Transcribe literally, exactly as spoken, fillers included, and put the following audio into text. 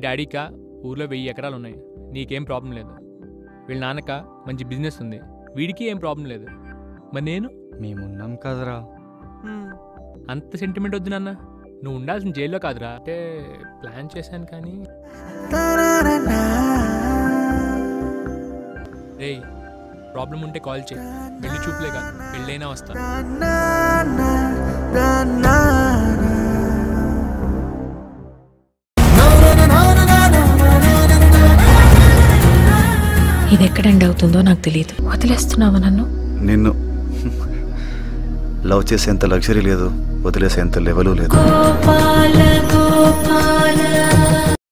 డాడీకా ఊర్లో వెయ్యి ఎకరాలు ఉన్నాయి, నీకేం ప్రాబ్లం లేదు. వీళ్ళ నాన్నక మంచి బిజినెస్ ఉంది, వీడికి ఏం ప్రాబ్లం లేదు. మరి నేను మేమున్నాం కదరా. అంత సెంటిమెంట్ వద్దు నాన్న, నువ్వు ఉండాల్సిన జైల్లో కాదురా. అంటే ప్లాన్ చేశాను కానీ రేయ్, ప్రాబ్లం ఉంటే కాల్ చేయి. పెళ్లి చూపులే కాదు, పెళ్ళైనా వస్తా. ఇది ఎక్కడ ఎండ్ అవుతుందో నాకు తెలియదు. వదిలేస్తున్నావా నన్ను? నిన్ను లవ్ చేసేంత లగ్జరీ లేదు, వదిలేసేంత లెవెలు లేదు.